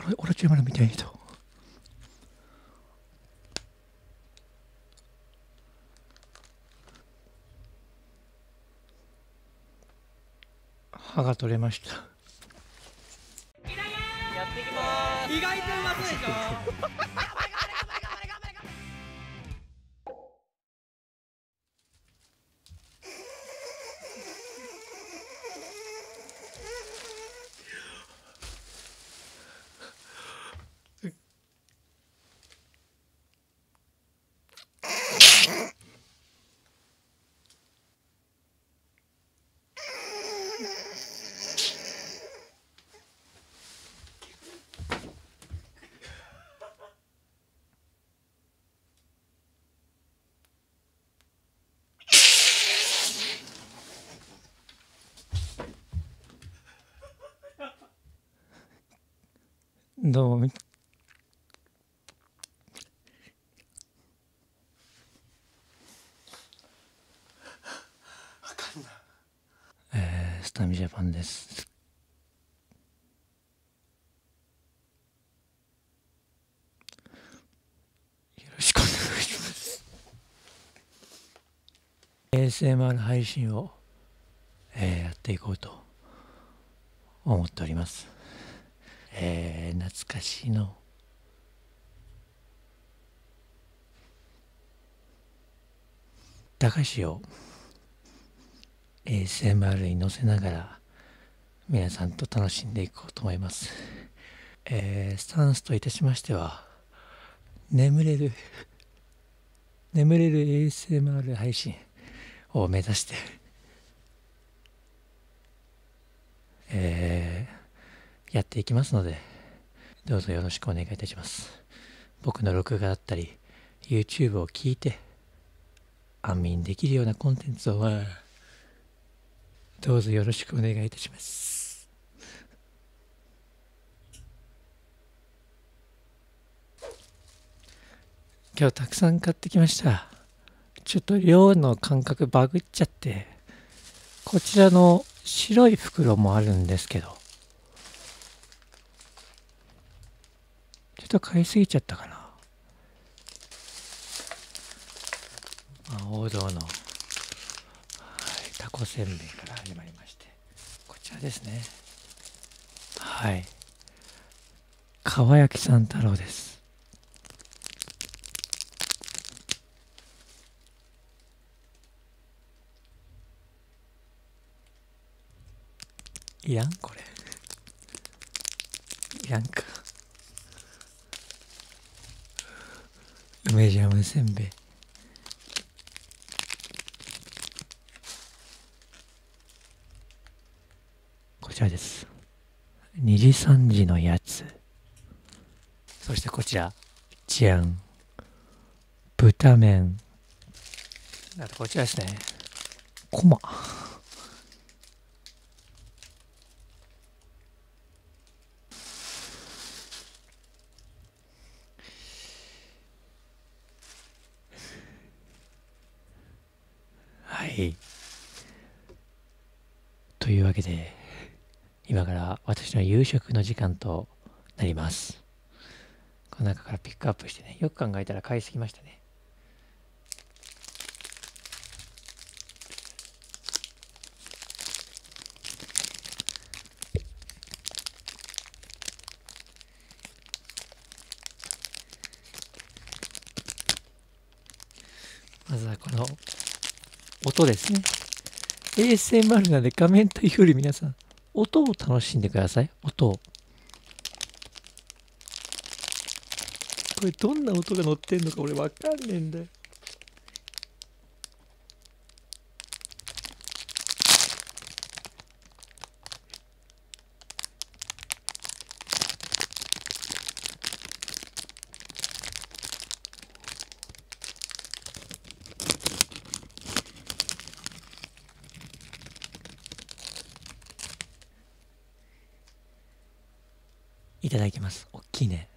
オロチマルみたいな人。歯が取れました。 やっていきます。意外とうまそうでしょ。 どうも。スタミジャパンです。よろしくお願いします。ASMR 配信を、やっていこうと思っております。懐かしの駄菓子を ASMR に載せながら皆さんと楽しんでいこうと思います。スタンスといたしましては、眠れる ASMR 配信を目指して、やっていきますので、どうぞよろしくお願いいたします。僕の録画だったり YouTube を聞いて安眠できるようなコンテンツをどうぞよろしくお願いいたします。今日たくさん買ってきました。ちょっと量の感覚バグっちゃって、こちらの白い袋もあるんですけど、ちょっと買いすぎちゃったかな。王道の、タコせんべいから始まりまして、こちらですね。はい。かわやきさん太郎です。いらんこれ。いらんか。梅ジャムせんべい。こちらです。2時3時のやつ。そしてこちら。じゃん。豚麺。あとこちらですね。こま。はい。というわけで、今から私の夕食の時間となります。この中からピックアップしてね、よく考えたら買いすぎましたね。まずはこの音ですね。ASMR なんで画面というより皆さん、音を楽しんでください。音を。これどんな音が乗ってんのか俺わかんねえんだよ。いただきます。おっきいね。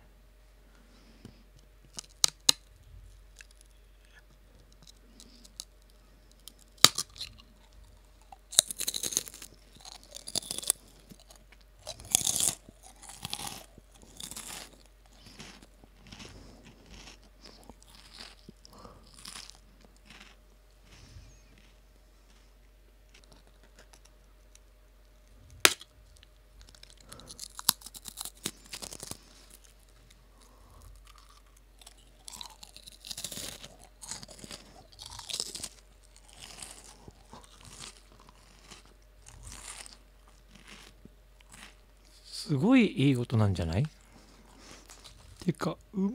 すごいいい音なんじゃない？てかうまっ。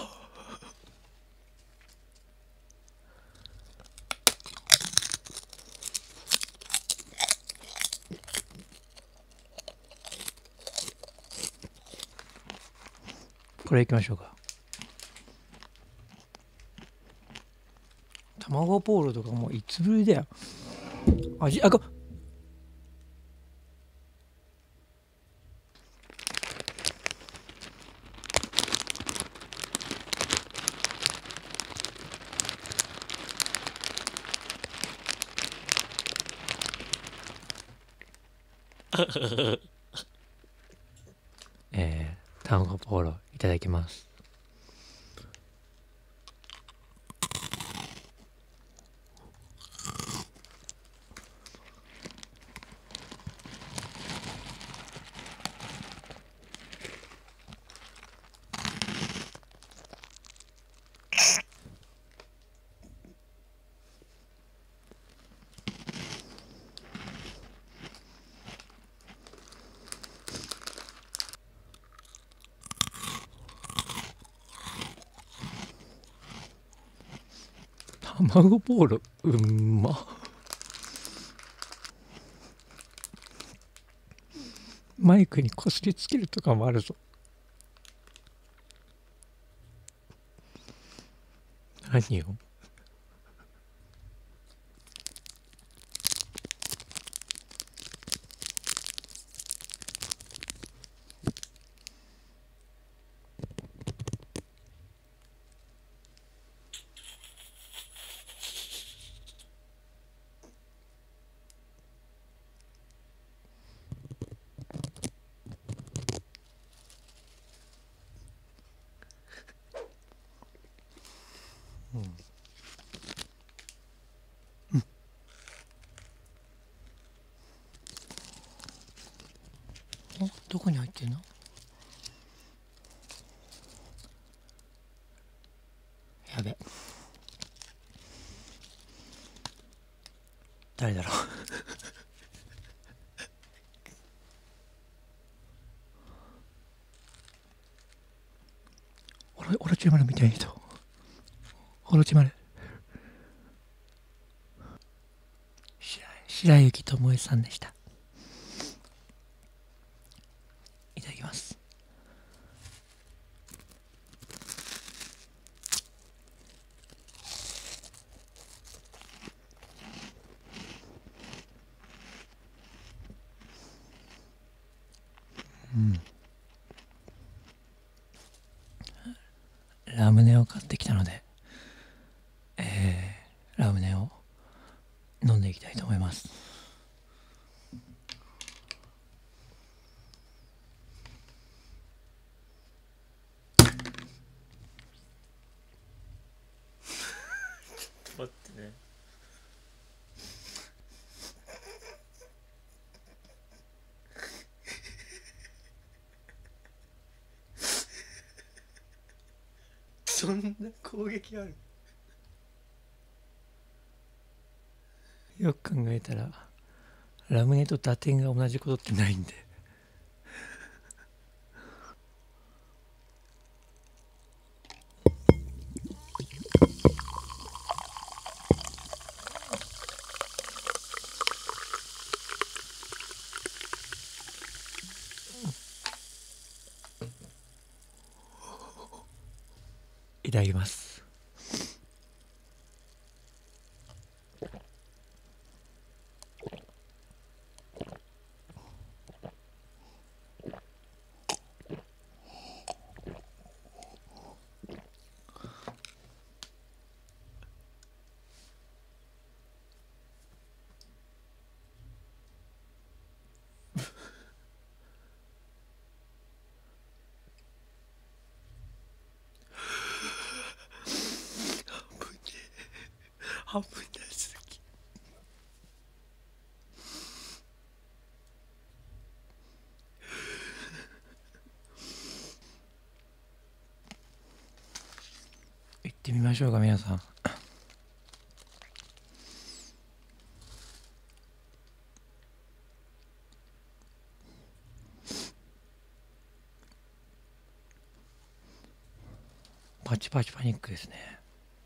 これいきましょうか。卵ポールとかもういつぶりだよ。味あか卵ポーロいただきます。卵ポーロうんまっ。マイクにこすりつけるとかもあるぞ。何よ。どこに入ってんの？やべ。誰だろう。オロチマルみたいな人。オロチマル。白雪智恵さんでした。いただきます。ラムネを買ってきたので、ラムネを飲んでいきたいと思います。待ってね。そんな攻撃ある？よく考えたらラムネと打点が同じことってないんで。いただきます。危なすぎ。行ってみましょうか皆さん。 パチパニックですね。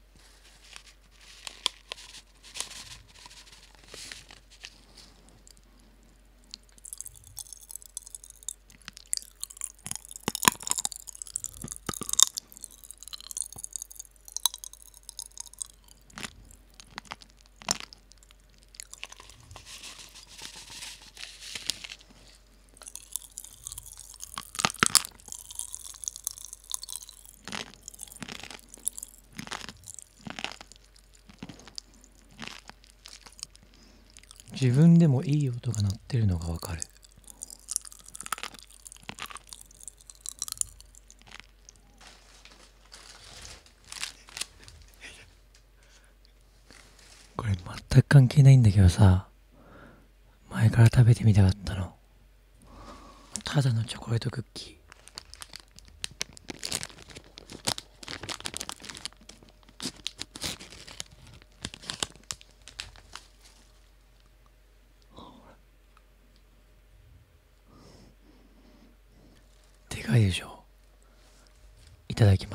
自分でもいい音が鳴ってるのがわかる。これ全く関係ないんだけどさ、前から食べてみたかったの。ただのチョコレートクッキー。でかいでしょ。いただきます。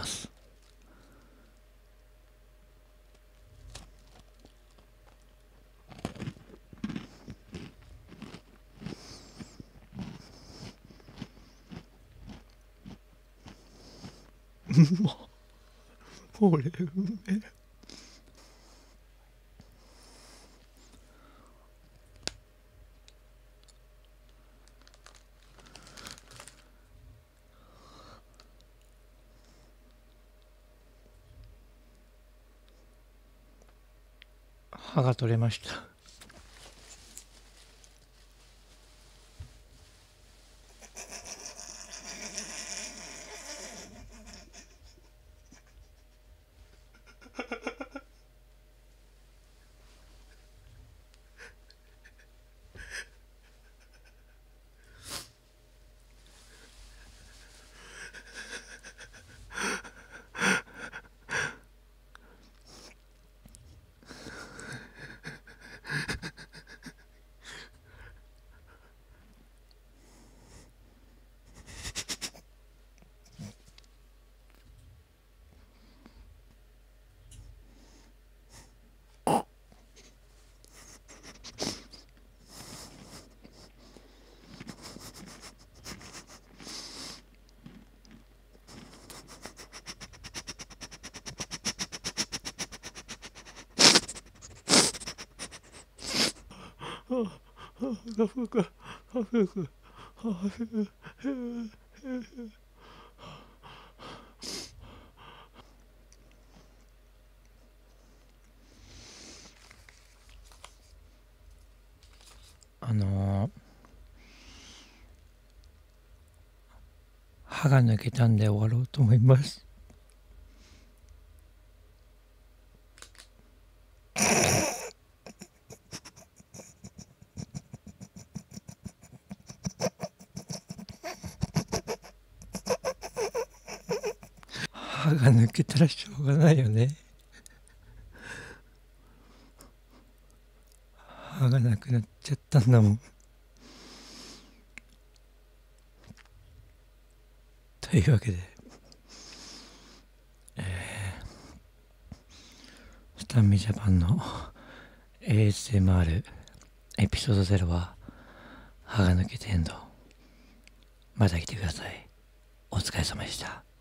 これうめえ。歯が取れました。歯が抜けたんで終わろうと思います。歯が抜けたらしょうがないよね。歯がなくなっちゃったんだもん。というわけで、スタンミジャパンの ASMR エピソード0は歯が抜けてエンド。また来てください。お疲れ様でした。